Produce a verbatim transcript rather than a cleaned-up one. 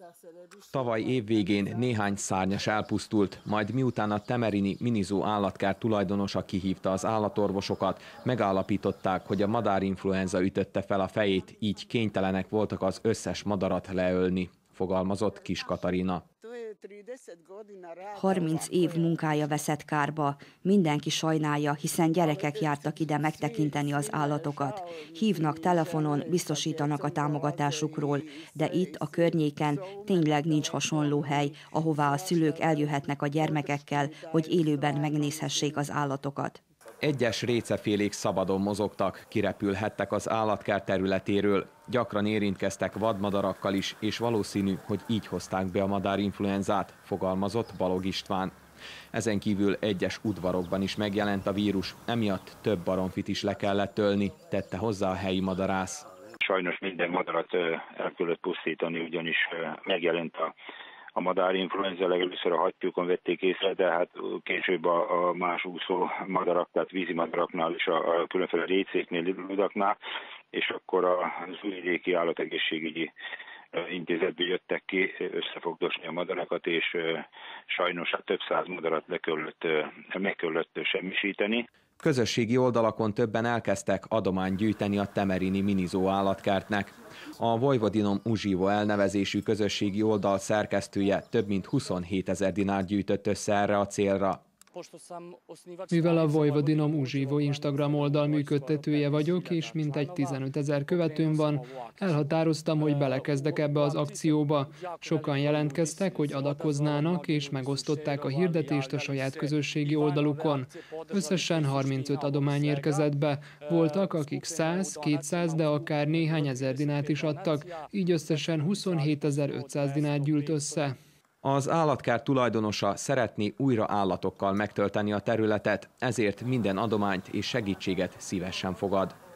Tavaly évvégén néhány szárnyas elpusztult, majd miután a temerini Minizó állatkert tulajdonosa kihívta az állatorvosokat, megállapították, hogy a madárinfluenza ütötte fel a fejét, így kénytelenek voltak az összes madarat leölni, fogalmazott Kis Katarina. harminc év munkája veszett kárba. Mindenki sajnálja, hiszen gyerekek jártak ide megtekinteni az állatokat. Hívnak telefonon, biztosítanak a támogatásukról, de itt a környéken tényleg nincs hasonló hely, ahová a szülők eljöhetnek a gyermekekkel, hogy élőben megnézhessék az állatokat. Egyes récefélék szabadon mozogtak, kirepülhettek az állatkert területéről, gyakran érintkeztek vadmadarakkal is, és valószínű, hogy így hozták be a madárinfluenzát, fogalmazott Balog István. Ezen kívül egyes udvarokban is megjelent a vírus, emiatt több baromfit is le kellett ölni, tette hozzá a helyi madarász. Sajnos minden madarat el kellett pusztítani, ugyanis megjelent a A madárinfluenza, legelőször a hattyúkon vették észre, de hát később a, a más úszó madarak, tehát vízi madaraknál és a, a különféle récéknél, ludaknál, és akkor az újvidéki állategészségügyi intézetből jöttek ki összefogdosni a madarakat, és sajnos hát több száz madarat le kellett, meg kellett semmisíteni. Közösségi oldalakon többen elkezdtek adományt gyűjteni a temerini Minizó állatkertnek. A Vojvodinom Uzsivo elnevezésű közösségi oldal szerkesztője több mint huszonhétezer dinárt gyűjtött össze erre a célra. Mivel a Vojvodinom Uzsivo Instagram oldal működtetője vagyok, és mintegy tizenötezer követőm van, elhatároztam, hogy belekezdek ebbe az akcióba. Sokan jelentkeztek, hogy adakoznának, és megosztották a hirdetést a saját közösségi oldalukon. Összesen harmincöt adomány érkezett be. Voltak, akik száz, kétszáz, de akár néhány ezer dinárt is adtak, így összesen huszonhétezer-ötszáz dinár gyűlt össze. Az állatkert tulajdonosa szeretné újra állatokkal megtölteni a területet, ezért minden adományt és segítséget szívesen fogad.